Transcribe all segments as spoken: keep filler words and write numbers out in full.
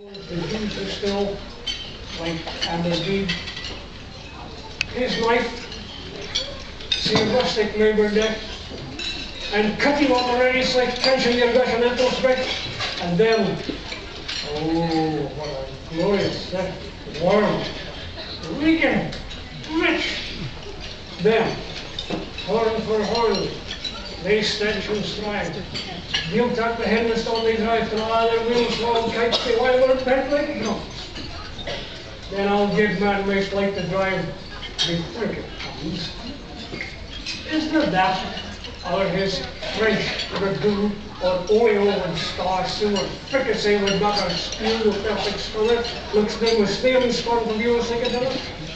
The Jews are still like, and indeed his life, see a rustic labour there, and cutting on the ready like trenching your Russian enters back, and then, oh, what a glorious, uh, warm, reeking, rich, then, horn for horn, they stench and stride. You tuck the headless on they drive and all their wheels long kites they while they're bent like drums. Then I'll give man race like to drive the frigate comes. Isn't it that? Or his French dragoon or oil and star sewer fricassee with butter stew with perfect sculler looks them with steel and scorn from you a second of it?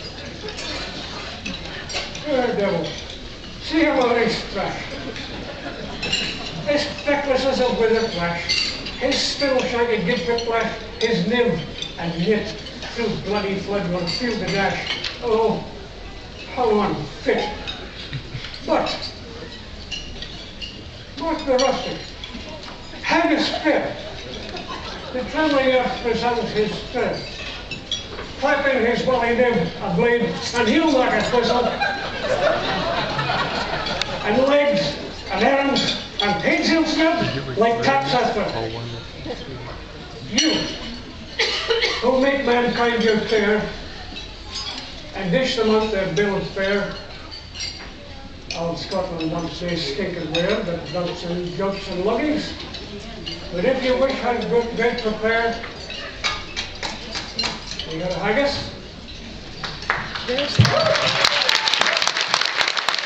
Poor devil. See him on his trash. His feckless as a withered flash, his spittle shaggy give whiplash, his nymph and knit through bloody flood will feel the dash. Oh, how unfit. But, mark the rustic, haggis fair, the trembling earth presents his spirit, clapping his belly nymph a blade, and he'll mark it whistle, and legs, and arms, and pigs himself like taps after. You, who make mankind your fare, and dish them out their bill of fare. Old Scotland once they stink and wear, but dumps and jumps and luggings. But if you wish I'd good bed prepared, you got a haggis?